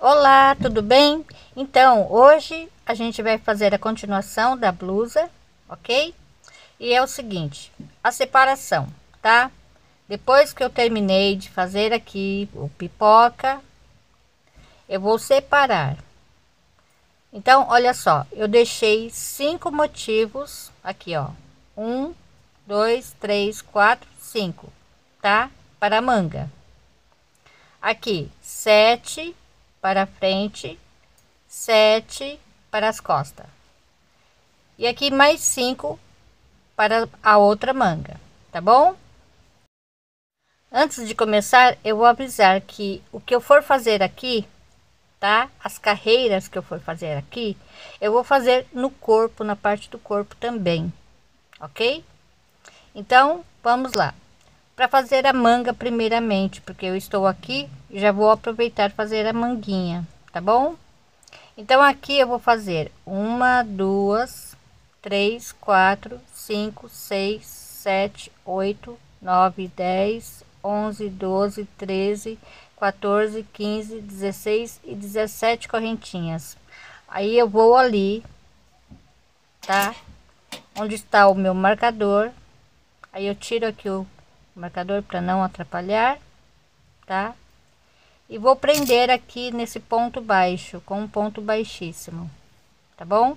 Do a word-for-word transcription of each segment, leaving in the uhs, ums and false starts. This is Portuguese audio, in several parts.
Olá, tudo bem? Então, hoje a gente vai fazer a continuação da blusa, ok? E é o seguinte, a separação, tá? Depois que eu terminei de fazer aqui o pipoca, eu vou separar. Então, olha só, eu deixei cinco motivos aqui, ó. Um, dois, três, quatro, cinco, tá? Para a manga. Aqui, sete para frente, sete para as costas e aqui mais cinco para a outra manga, tá bom? Antes de começar, eu vou avisar que o que eu for fazer aqui, tá? As carreiras que eu for fazer aqui, eu vou fazer no corpo, na parte do corpo também, ok? Então, vamos lá. Para fazer a manga primeiramente, porque eu estou aqui, já vou aproveitar fazer a manguinha, tá bom? Então aqui eu vou fazer uma, duas, três, quatro, cinco, seis, sete, oito, nove, dez, onze, doze, treze, quatorze, quinze, dezesseis e dezessete correntinhas. Aí eu vou ali, tá? Onde está o meu marcador. Aí eu tiro aqui o marcador para não atrapalhar, tá? E vou prender aqui nesse ponto baixo com um ponto baixíssimo, tá bom?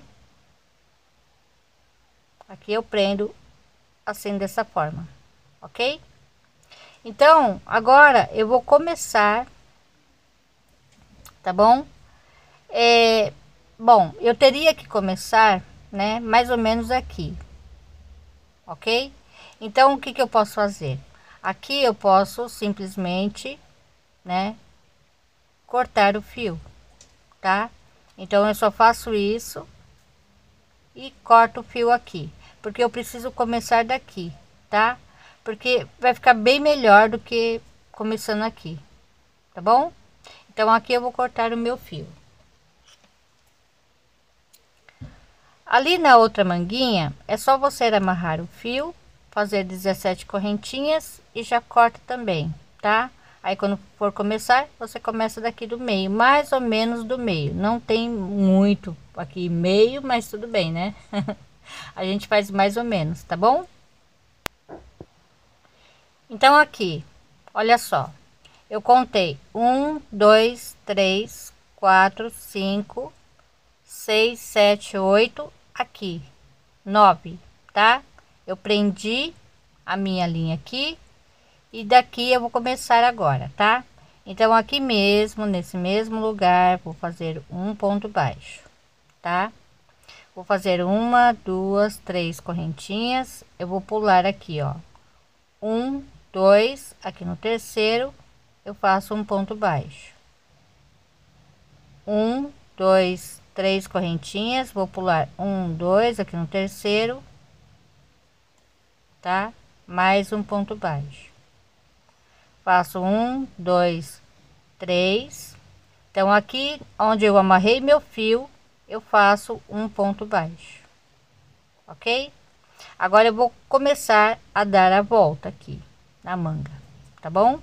Aqui eu prendo assim dessa forma, ok? Então agora eu vou começar, tá bom? É, bom, eu teria que começar, né, mais ou menos aqui, ok? Então o que que eu posso fazer? Aqui eu posso simplesmente, né, cortar o fio, tá? Então eu só faço isso e corto o fio aqui, porque eu preciso começar daqui, tá? Porque vai ficar bem melhor do que começando aqui, tá bom? Então aqui eu vou cortar o meu fio. Ali na outra manguinha é só você amarrar o fio, fazer dezessete correntinhas e já corta também, tá? Aí quando for começar, você começa daqui do meio, mais ou menos do meio. Não tem muito aqui meio, mas tudo bem, né? A gente faz mais ou menos, tá bom? Então aqui, olha só, eu contei um, dois, três, quatro, cinco, seis, sete, oito, aqui, nove, tá? Eu prendi a minha linha aqui e daqui eu vou começar agora, tá? Então aqui mesmo, nesse mesmo lugar, vou fazer um ponto baixo, tá? Vou fazer uma, duas, três correntinhas, eu vou pular aqui, ó, um, dois, aqui no terceiro eu faço um ponto baixo, um, dois, três correntinhas, vou pular um, dois, aqui no terceiro, tá? Mais um ponto baixo, faço um, dois, três. Então aqui onde eu amarrei meu fio, eu faço um ponto baixo, ok? Agora eu vou começar a dar a volta aqui na manga, tá bom?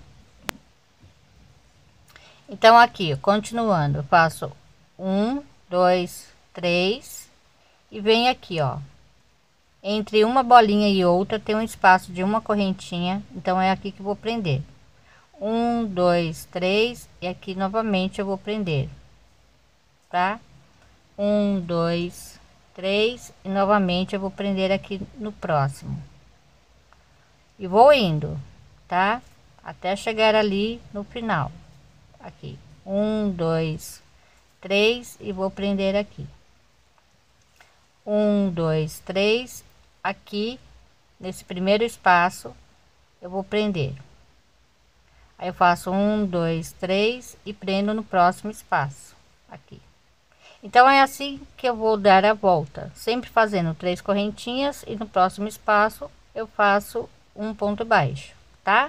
Então aqui, continuando, eu faço um, dois, três e venho aqui, ó, entre uma bolinha e outra tem um espaço de uma correntinha, então é aqui que eu vou prender. Um, dois, três e aqui novamente eu vou prender, tá? Um, dois, três e novamente eu vou prender aqui no próximo e vou indo, tá? Até chegar ali no final. Aqui, um, dois, três e vou prender aqui. Um, dois, três, aqui nesse primeiro espaço eu vou prender. Aí eu faço um, dois, três e prendo no próximo espaço aqui. Então é assim que eu vou dar a volta, sempre fazendo três correntinhas e no próximo espaço eu faço um ponto baixo, tá?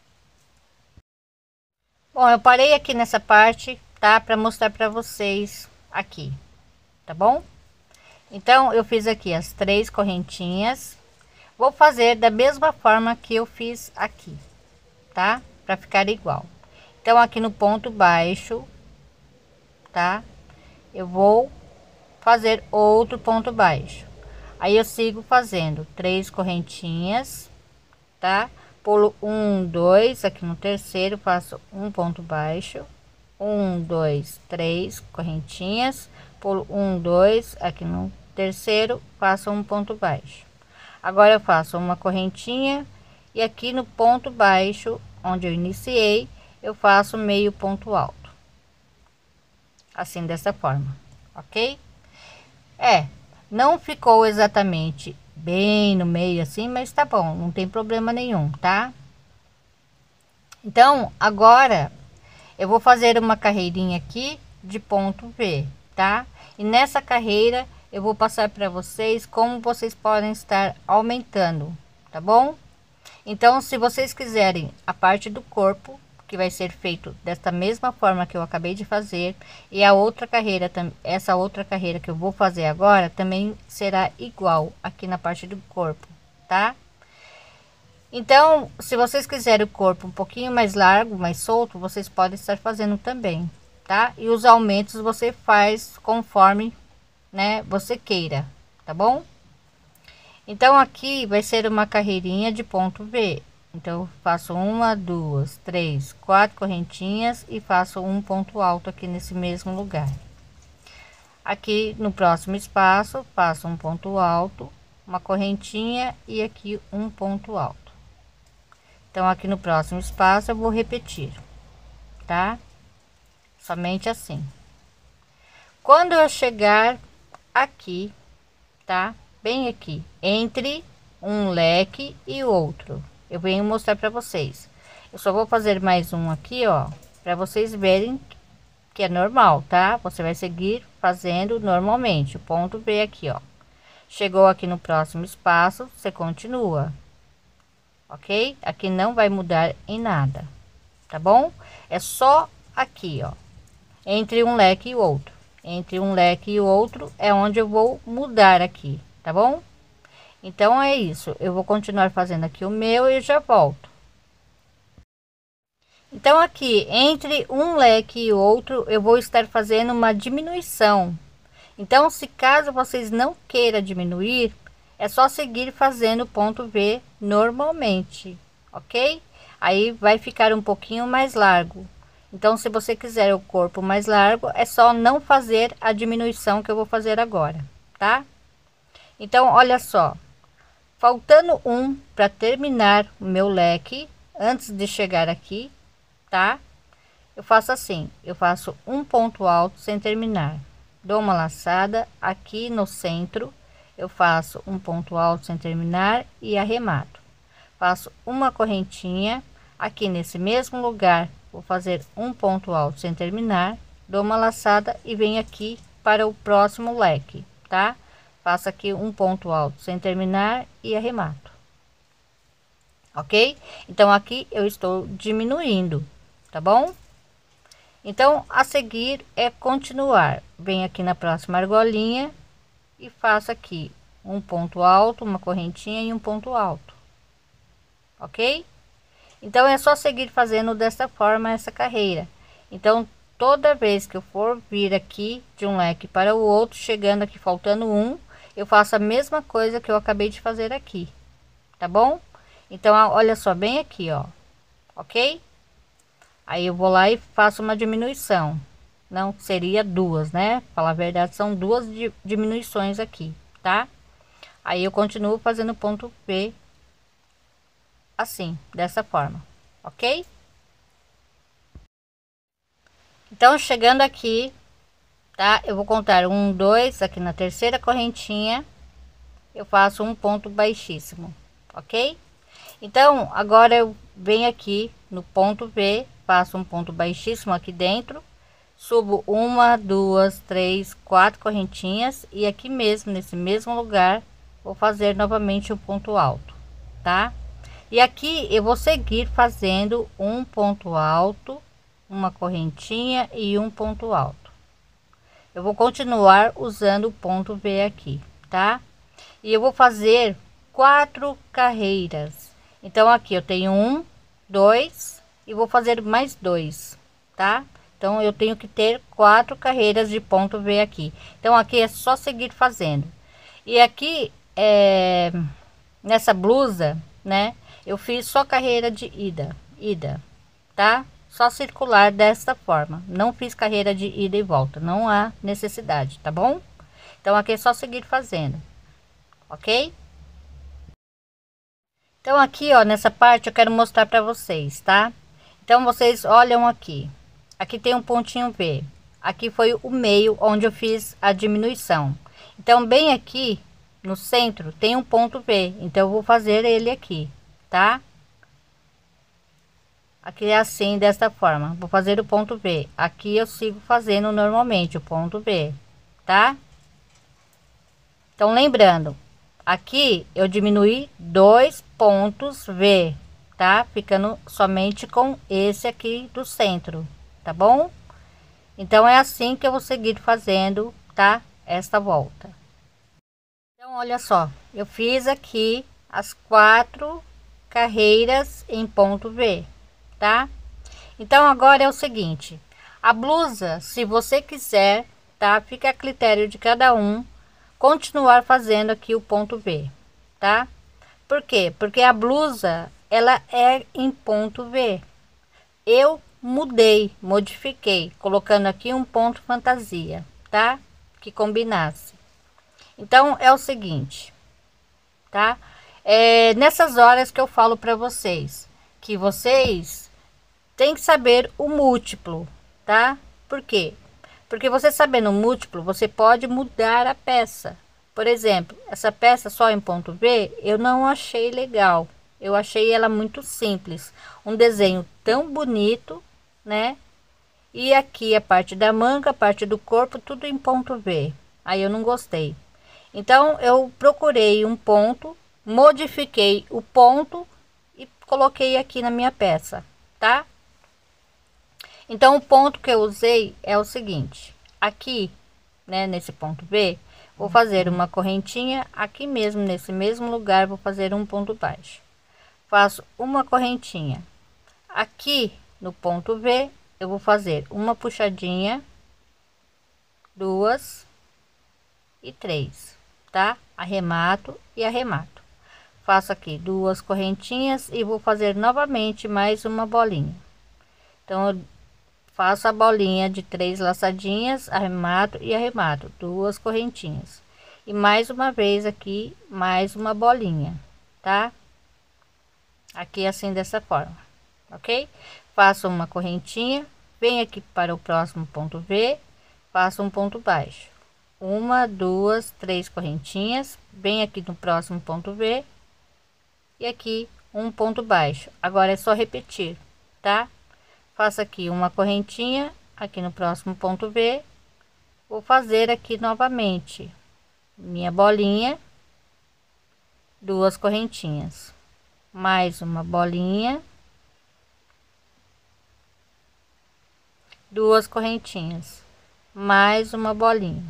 Bom, eu parei aqui nessa parte, tá? Para mostrar para vocês aqui, tá bom? Então eu fiz aqui as três correntinhas, vou fazer da mesma forma que eu fiz aqui, tá? Para ficar igual. Então aqui no ponto baixo tá? Eu vou fazer outro ponto baixo. Aí eu sigo fazendo três correntinhas, tá? Pulo um, dois, aqui no terceiro faço um ponto baixo, um, dois, três correntinhas, pulo um, dois, aqui no terceiro faço um ponto baixo. Agora eu faço uma correntinha e aqui no ponto baixo onde eu iniciei eu faço meio ponto alto, assim, dessa forma, ok? É, não ficou exatamente bem no meio assim, mas tá bom, não tem problema nenhum, tá? Então agora eu vou fazer uma carreirinha aqui de ponto V, tá? E nessa carreira eu vou passar para vocês como vocês podem estar aumentando, tá bom? Então, se vocês quiserem a parte do corpo, que vai ser feito desta mesma forma que eu acabei de fazer, e a outra carreira, essa outra carreira que eu vou fazer agora, também será igual aqui na parte do corpo, tá? Então, se vocês quiserem o corpo um pouquinho mais largo, mais solto, vocês podem estar fazendo também, tá? E os aumentos você faz conforme, né, você queira, tá bom? Então aqui vai ser uma carreirinha de ponto V. Então eu faço uma, duas, três, quatro correntinhas e faço um ponto alto aqui nesse mesmo lugar. Aqui no próximo espaço faço um ponto alto, uma correntinha e aqui um ponto alto. Então aqui no próximo espaço eu vou repetir, tá? Somente assim. Quando eu chegar aqui, tá? Bem aqui, entre um leque e outro, eu venho mostrar para vocês. Eu só vou fazer mais um aqui, ó, para vocês verem que é normal, tá? Você vai seguir fazendo normalmente. O ponto V aqui, ó. Chegou aqui no próximo espaço, você continua, ok? Aqui não vai mudar em nada, tá bom? É só aqui, ó, entre um leque e outro. Entre um leque e o outro é onde eu vou mudar aqui, tá bom? Então é isso, eu vou continuar fazendo aqui o meu e já volto. Então aqui entre um leque e outro eu vou estar fazendo uma diminuição. Então, se caso vocês não queiram diminuir, é só seguir fazendo ponto V normalmente, ok? Aí vai ficar um pouquinho mais largo. Então, se você quiser o corpo mais largo, é só não fazer a diminuição que eu vou fazer agora, tá? Então, olha só, faltando um para terminar o meu leque, antes de chegar aqui, tá? Eu faço assim, eu faço um ponto alto sem terminar, dou uma laçada aqui no centro, eu faço um ponto alto sem terminar e arremato. Faço uma correntinha aqui nesse mesmo lugar. Vou fazer um ponto alto sem terminar, dou uma laçada e venho aqui para o próximo leque, tá? Faço aqui um ponto alto sem terminar e arremato, ok? Então aqui eu estou diminuindo, tá bom? Então a seguir é continuar, venho aqui na próxima argolinha e faço aqui um ponto alto, uma correntinha e um ponto alto, ok? Então é só seguir fazendo dessa forma essa carreira. Então toda vez que eu for vir aqui de um leque para o outro, chegando aqui faltando um, eu faço a mesma coisa que eu acabei de fazer aqui, tá bom? Então olha só, bem aqui, ó, ok? Aí eu vou lá e faço uma diminuição, não seria duas, né? Falar a verdade, são duas diminuições aqui, tá? Aí eu continuo fazendo ponto V assim, dessa forma, ok? Então chegando aqui, tá? Eu vou contar um, dois, aqui na terceira correntinha eu faço um ponto baixíssimo, ok? Então agora eu venho aqui no ponto V, faço um ponto baixíssimo aqui dentro, subo uma, duas, três, quatro correntinhas e aqui mesmo nesse mesmo lugar vou fazer novamente um ponto alto, tá? E aqui eu vou seguir fazendo um ponto alto, uma correntinha e um ponto alto. Eu vou continuar usando o ponto V aqui, tá? E eu vou fazer quatro carreiras. Então aqui eu tenho um, dois e vou fazer mais dois, tá? Então eu tenho que ter quatro carreiras de ponto V aqui. Então aqui é só seguir fazendo. E aqui é nessa blusa, né, eu fiz só carreira de ida, ida, tá? Só circular desta forma. Não fiz carreira de ida e volta, não há necessidade, tá bom? Então aqui é só seguir fazendo, ok? Então aqui, ó, nessa parte eu quero mostrar para vocês, tá? Então vocês olham aqui. Aqui tem um pontinho V. Aqui foi o meio onde eu fiz a diminuição. Então bem aqui no centro tem um ponto V. Então eu vou fazer ele aqui, tá? Aqui é assim, desta forma. Vou fazer o ponto V. Aqui eu sigo fazendo normalmente o ponto V, tá? Então lembrando, aqui eu diminui dois pontos V, tá? Ficando somente com esse aqui do centro, tá bom? Então é assim que eu vou seguir fazendo, tá? Esta volta. Então olha só, eu fiz aqui as quatro carreiras em ponto V, tá? Então agora é o seguinte, a blusa, se você quiser, tá? Fica a critério de cada um continuar fazendo aqui o ponto V, tá? Por quê? Porque a blusa ela é em ponto V. Eu mudei, modifiquei, colocando aqui um ponto fantasia, tá? Que combinasse. Então é o seguinte, tá? É nessas horas que eu falo para vocês que vocês têm que saber o múltiplo, tá? Por quê? Porque você sabendo o múltiplo, você pode mudar a peça. Por exemplo, essa peça só em ponto V, eu não achei legal. Eu achei ela muito simples. Um desenho tão bonito, né? E aqui a parte da manga, a parte do corpo, tudo em ponto V. Aí eu não gostei. Então eu procurei um ponto, modifiquei o ponto e coloquei aqui na minha peça, tá? Então o ponto que eu usei é o seguinte, aqui, né, nesse ponto V, vou fazer uma correntinha aqui mesmo, nesse mesmo lugar, vou fazer um ponto baixo. Faço uma correntinha. Aqui no ponto V, eu vou fazer uma puxadinha, duas e três, tá? Arremato e arremato. Faço aqui duas correntinhas e vou fazer novamente mais uma bolinha. Então eu faço a bolinha de três laçadinhas, arremato e arremato, duas correntinhas e mais uma vez aqui mais uma bolinha, tá? Aqui assim dessa forma, ok? Faço uma correntinha, venho aqui para o próximo ponto V, faço um ponto baixo, uma, duas, três correntinhas, bem aqui no próximo ponto V e aqui um ponto baixo. Agora é só repetir, tá? Faço aqui uma correntinha aqui no próximo ponto V, vou fazer aqui novamente minha bolinha, duas correntinhas, mais uma bolinha, duas correntinhas, mais uma bolinha,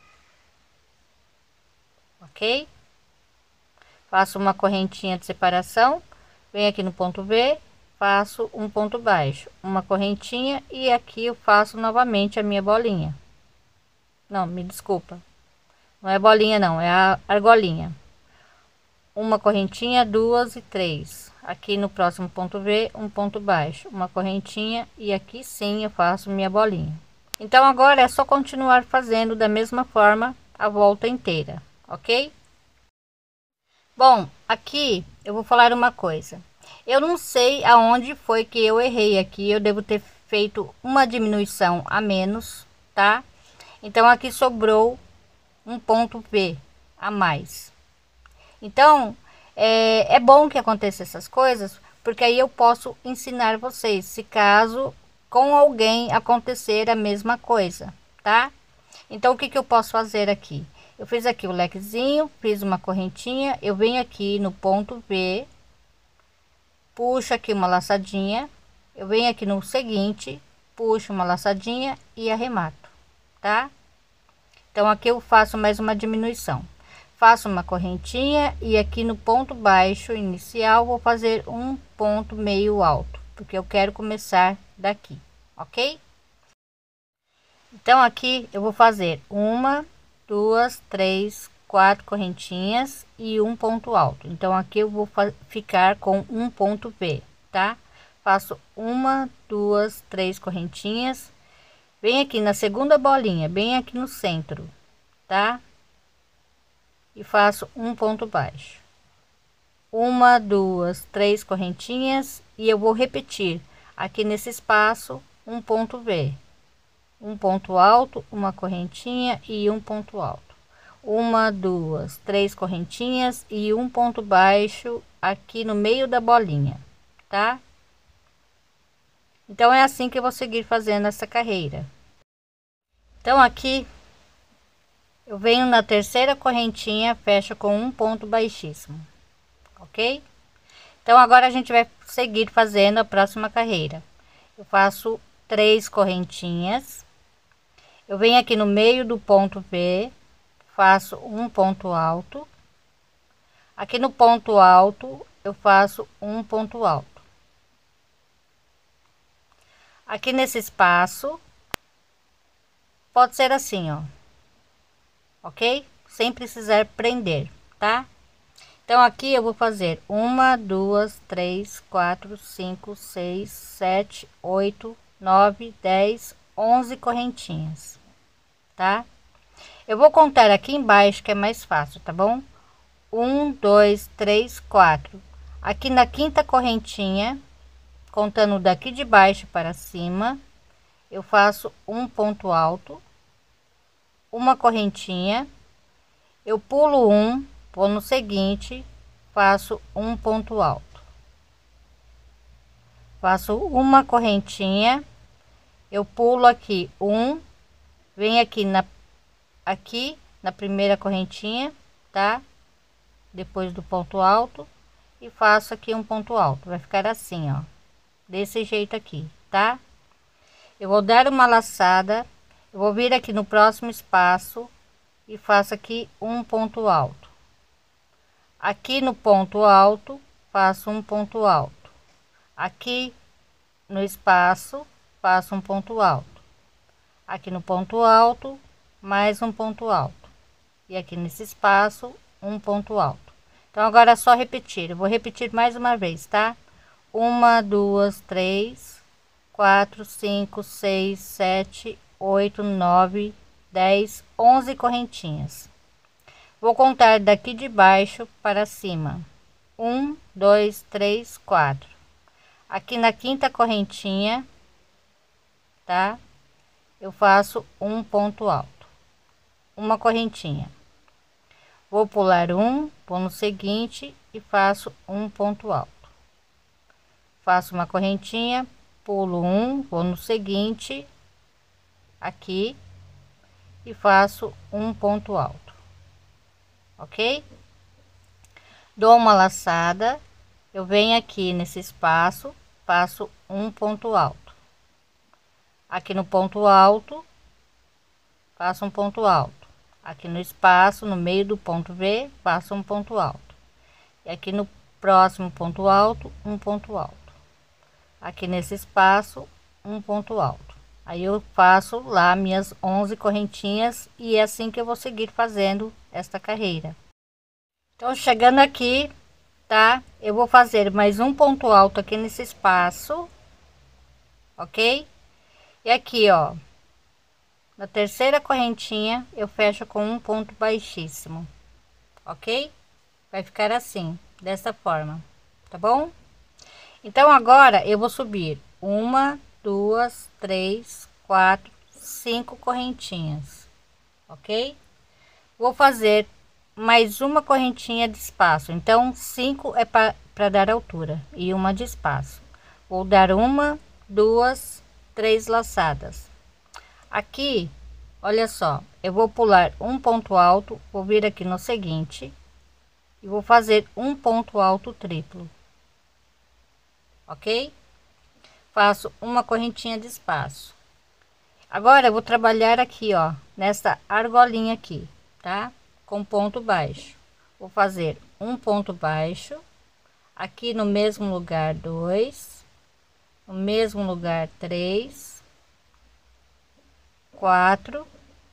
ok? Faço uma correntinha de separação, venho aqui no ponto V, faço um ponto baixo, uma correntinha e aqui eu faço novamente a minha bolinha. Não, me desculpa, não é bolinha não, é a argolinha. Uma correntinha, duas e três. Aqui no próximo ponto V, um ponto baixo, uma correntinha e aqui sim eu faço minha bolinha. Então agora é só continuar fazendo da mesma forma a volta inteira, ok? Bom, aqui eu vou falar uma coisa. Eu não sei aonde foi que eu errei aqui. Eu devo ter feito uma diminuição a menos, tá? Então aqui sobrou um ponto V a mais. Então é, é bom que aconteça essas coisas, porque aí eu posso ensinar vocês, se caso com alguém acontecer a mesma coisa, tá? Então o que que eu posso fazer aqui? Eu fiz aqui o lequezinho, fiz uma correntinha, eu venho aqui no ponto V, puxo aqui uma laçadinha, eu venho aqui no seguinte, puxo uma laçadinha e arremato, tá? Então aqui eu faço mais uma diminuição, faço uma correntinha e aqui no ponto baixo inicial vou fazer um ponto meio alto, porque eu quero começar daqui, ok? Então aqui eu vou fazer uma, duas, três, quatro correntinhas e um ponto alto. Então aqui eu vou ficar com um ponto V, tá? Faço uma, duas, três correntinhas, vem aqui na segunda bolinha, bem aqui no centro, tá? E faço um ponto baixo, uma, duas, três correntinhas, e eu vou repetir aqui nesse espaço um ponto V, um ponto alto, uma correntinha e um ponto alto, uma, duas, três correntinhas e um ponto baixo aqui no meio da bolinha, tá? Então é assim que eu vou seguir fazendo essa carreira. Então aqui eu venho na terceira correntinha, fecho com um ponto baixíssimo, ok? Então agora a gente vai seguir fazendo a próxima carreira. Eu faço três correntinhas, eu venho aqui no meio do ponto V, faço um ponto alto, aqui no ponto alto eu faço um ponto alto, aqui nesse espaço pode ser assim, ó, ok? Sem precisar prender, tá? Então aqui eu vou fazer uma, duas, três, quatro, cinco, seis, sete, oito, nove, dez, onze correntinhas, tá? Eu vou contar aqui embaixo que é mais fácil, tá bom? Um, dois, três, quatro. Aqui na quinta correntinha, contando daqui de baixo para cima, eu faço um ponto alto, uma correntinha, eu pulo um, vou no seguinte, faço um ponto alto, faço uma correntinha, eu pulo aqui um, vem aqui na aqui na primeira correntinha, tá? Depois do ponto alto, e faço aqui um ponto alto, vai ficar assim, ó, desse jeito aqui, tá? Eu vou dar uma laçada, eu vou vir aqui no próximo espaço e faço aqui um ponto alto, aqui no ponto alto faço um ponto alto, aqui no espaço faço um ponto alto, aqui no ponto alto mais um ponto alto, e aqui nesse espaço um ponto alto. Então agora é só repetir, eu vou repetir mais uma vez, tá? Uma, duas, três, quatro, cinco, seis, sete, oito, nove, dez, onze correntinhas. Vou contar daqui de baixo para cima. Um, dois, três, quatro. Aqui na quinta correntinha, tá? Eu faço um ponto alto, uma correntinha. Vou pular um, vou no seguinte e faço um ponto alto. Faço uma correntinha, pulo um, vou no seguinte, aqui, e faço um ponto alto, ok? Dou uma laçada, eu venho aqui nesse espaço, faço um ponto alto. Aqui no ponto alto, faço um ponto alto. Aqui no espaço, no meio do ponto V, faço um ponto alto. E aqui no próximo ponto alto, um ponto alto. Aqui nesse espaço, um ponto alto. Aí eu faço lá minhas onze correntinhas e é assim que eu vou seguir fazendo esta carreira. Então chegando aqui, tá? Eu vou fazer mais um ponto alto aqui nesse espaço, ok? E aqui, ó, na terceira correntinha eu fecho com um ponto baixíssimo, ok? Vai ficar assim, dessa forma, tá bom? Então agora eu vou subir uma, duas, três, quatro, cinco correntinhas, ok? Vou fazer mais uma correntinha de espaço, então cinco é para dar altura e uma de espaço. Vou dar uma, duas, três laçadas. Aqui, olha só, eu vou pular um ponto alto, vou vir aqui no seguinte e vou fazer um ponto alto triplo, ok? Faço uma correntinha de espaço. Agora eu vou trabalhar aqui, ó, nessa argolinha aqui, tá? Com ponto baixo. Vou fazer um ponto baixo, aqui no mesmo lugar dois, no mesmo lugar três, quatro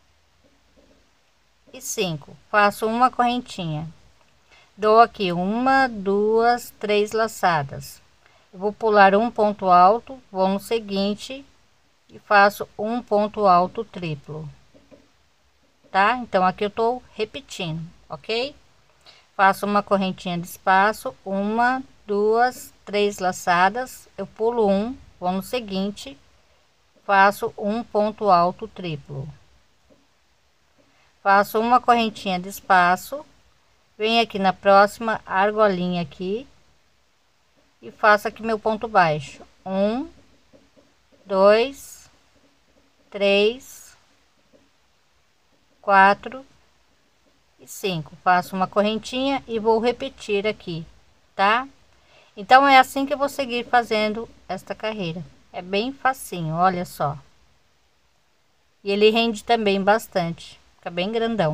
e cinco. Faço uma correntinha, dou aqui uma, duas, três laçadas. Eu vou pular um ponto alto, vou no seguinte e faço um ponto alto triplo, tá? Então aqui eu tô repetindo, ok? Faço uma correntinha de espaço, uma, duas, três laçadas, eu pulo um, vou no seguinte, faço um ponto alto triplo, faço uma correntinha de espaço, venho aqui na próxima argolinha aqui e faço aqui meu ponto baixo, um, dois, três, quatro e cinco. Faço uma correntinha e vou repetir aqui, tá? Então é assim que eu vou seguir fazendo esta carreira. É bem facinho, olha só. E ele rende também bastante, fica bem grandão.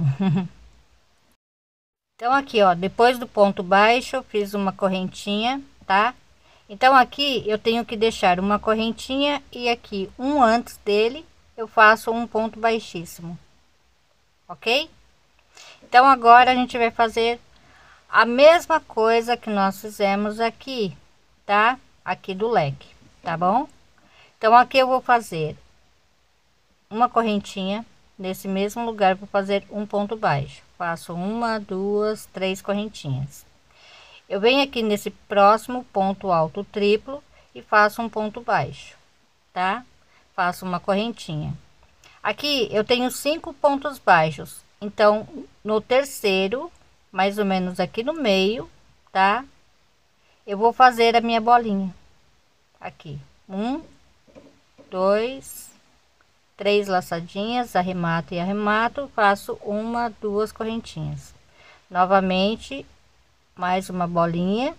Então aqui, ó, depois do ponto baixo eu fiz uma correntinha, tá? Então aqui eu tenho que deixar uma correntinha e aqui um antes dele eu faço um ponto baixíssimo, ok? Então agora a gente vai fazer a mesma coisa que nós fizemos aqui, tá? Aqui do leque, tá bom? Então aqui eu vou fazer uma correntinha nesse mesmo lugar, vou fazer um ponto baixo, faço uma, duas, três correntinhas. Eu venho aqui nesse próximo ponto alto triplo e faço um ponto baixo, tá? Faço uma correntinha. Aqui eu tenho cinco pontos baixos, então no terceiro, mais ou menos aqui no meio, tá? Eu vou fazer a minha bolinha aqui, um, dois, três laçadinhas, arremato e arremato, faço uma, duas correntinhas, novamente mais uma bolinha,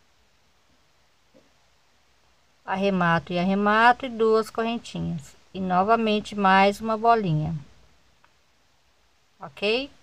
arremato e arremato e duas correntinhas e novamente mais uma bolinha, ok?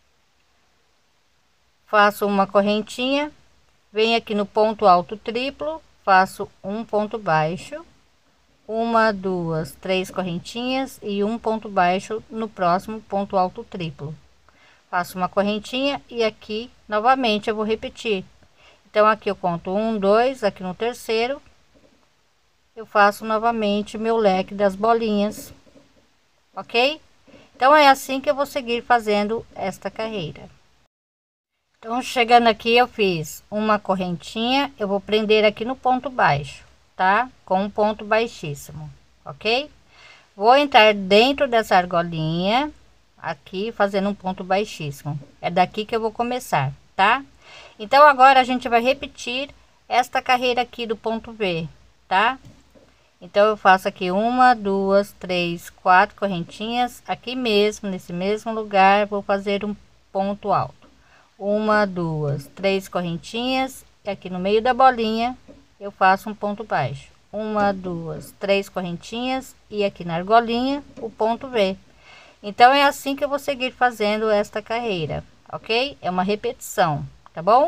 Faço uma correntinha, venho aqui no ponto alto triplo, faço um ponto baixo, uma, duas, três correntinhas e um ponto baixo no próximo ponto alto triplo. Faço uma correntinha e aqui novamente eu vou repetir. Então aqui eu conto um, dois, aqui no terceiro eu faço novamente meu leque das bolinhas, ok? Então é assim que eu vou seguir fazendo esta carreira. Então chegando aqui eu fiz uma correntinha, eu vou prender aqui no ponto baixo, tá? Com um ponto baixíssimo, ok? Vou entrar dentro dessa argolinha aqui fazendo um ponto baixíssimo, é daqui que eu vou começar, tá? Então agora a gente vai repetir esta carreira aqui do ponto V, tá? Então eu faço aqui uma, duas, três, quatro correntinhas aqui mesmo, nesse mesmo lugar, vou fazer um ponto alto, uma, duas, três correntinhas e aqui no meio da bolinha eu faço um ponto baixo, uma, duas, três correntinhas e aqui na argolinha o ponto V. Então é assim que eu vou seguir fazendo esta carreira, ok? É uma repetição, tá bom?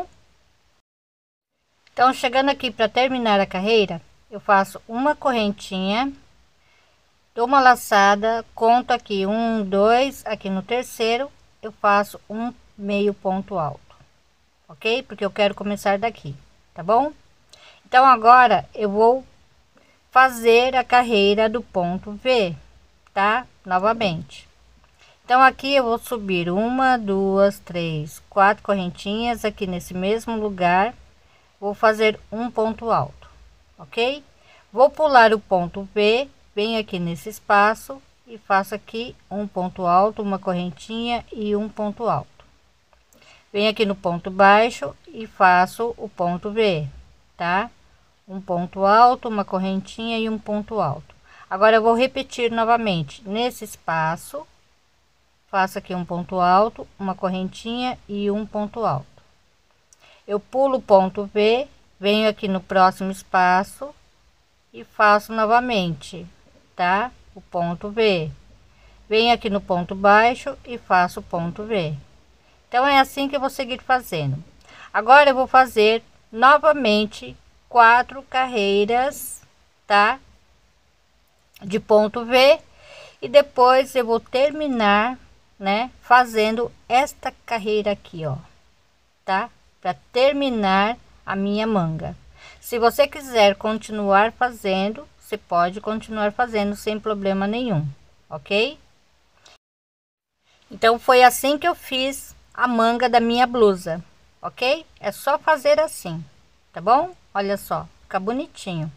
Então chegando aqui para terminar a carreira, eu faço uma correntinha, dou uma laçada, conto aqui um, dois, aqui no terceiro eu faço um meio ponto alto, ok? Porque eu quero começar daqui, tá bom? Então agora eu vou fazer a carreira do ponto V, tá? Novamente. Então aqui eu vou subir uma, duas, três, quatro correntinhas aqui nesse mesmo lugar, vou fazer um ponto alto, ok? Vou pular o ponto V, venho aqui nesse espaço e faço aqui um ponto alto, uma correntinha e um ponto alto. Venho aqui no ponto baixo e faço o ponto V, tá? Um ponto alto, uma correntinha e um ponto alto. Agora eu vou repetir novamente nesse espaço. Faço aqui um ponto alto, uma correntinha e um ponto alto. Eu pulo o ponto V, venho aqui no próximo espaço e faço novamente, tá? O ponto V. Venho aqui no ponto baixo e faço o ponto V. Então é assim que eu vou seguir fazendo. Agora eu vou fazer novamente quatro carreiras, tá? De ponto V. E depois eu vou terminar, né, fazendo esta carreira aqui, ó, tá? Para terminar a minha manga. Se você quiser continuar fazendo, você pode continuar fazendo sem problema nenhum, ok? Então foi assim que eu fiz a manga da minha blusa, ok? É só fazer assim, tá bom? Olha só, fica bonitinho.